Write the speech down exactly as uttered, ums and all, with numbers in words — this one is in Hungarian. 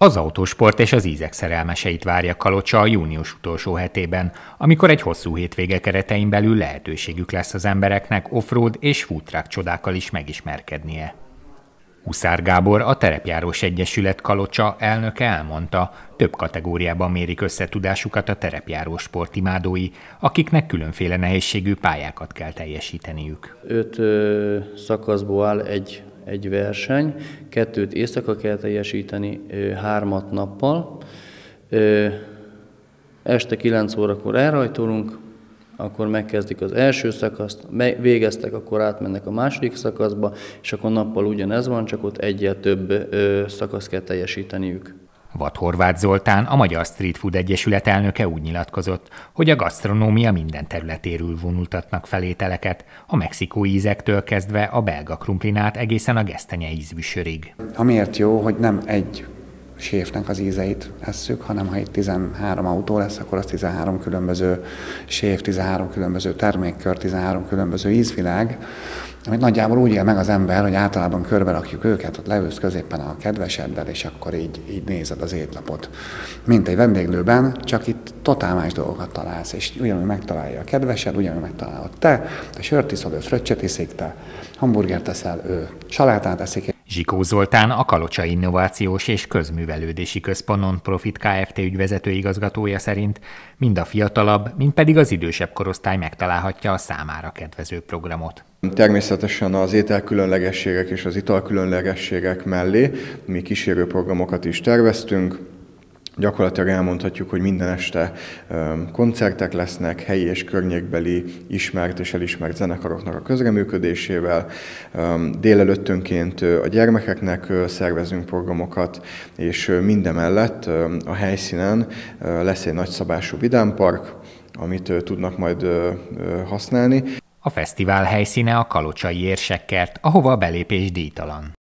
Az autósport és az ízek szerelmeseit várja Kalocsa a június utolsó hetében, amikor egy hosszú hétvége keretein belül lehetőségük lesz az embereknek offroad és food truck csodákkal is megismerkednie. Huszár Gábor, a Terepjárós Egyesület Kalocsa elnöke elmondta, több kategóriában mérik összetudásukat a terepjárós sportimádói, akiknek különféle nehézségű pályákat kell teljesíteniük. Öt ö, szakaszból áll egy, egy verseny, kettőt éjszaka kell teljesíteni, ö, hármat nappal. Ö, este kilenc órakor elrajtolunk, akkor megkezdik az első szakaszt, végeztek, akkor átmennek a második szakaszba, és akkor nappal ugyanez van, csak ott egyel több ö, szakaszt kell teljesíteniük. Vad Horváth Zoltán, a Magyar Street Food Egyesület elnöke úgy nyilatkozott, hogy a gasztronómia minden területéről vonultatnak fel ételeket, a mexikói ízektől kezdve a belga krumplinát egészen a gesztenye ízű sörig. Amiért jó, hogy nem egy séfnek az ízeit esszük, hanem ha itt tizenhárom autó lesz, akkor az tizenhárom különböző séf, tizenhárom különböző termékkör, tizenhárom különböző ízvilág, amit nagyjából úgy él meg az ember, hogy általában körbe rakjuk őket, ott leülsz középen a kedveseddel, és akkor így, így nézed az étlapot. Mint egy vendéglőben, csak itt totál más dolgokat találsz, és ugyanúgy megtalálja a kedvesed, ugyanúgy megtalálod te, te sört iszod, ő fröccsöt iszik, te hamburgert teszel, ő salátát eszik. Zsikó Zoltán, a Kalocsa Innovációs és Közművelődési Központ Non-Profit Kft. Ügyvezető igazgatója szerint mind a fiatalabb, mind pedig az idősebb korosztály megtalálhatja a számára kedvező programot. Természetesen az ételkülönlegességek és az italkülönlegességek mellé mi kísérőprogramokat is terveztünk. Gyakorlatilag elmondhatjuk, hogy minden este koncertek lesznek helyi és környékbeli ismert és elismert zenekaroknak a közreműködésével. Délelőttönként a gyermekeknek szervezünk programokat, és mindemellett a helyszínen lesz egy nagyszabású vidámpark, amit tudnak majd használni. A fesztivál helyszíne a kalocsai Érsekkert, ahova a belépés díjtalan.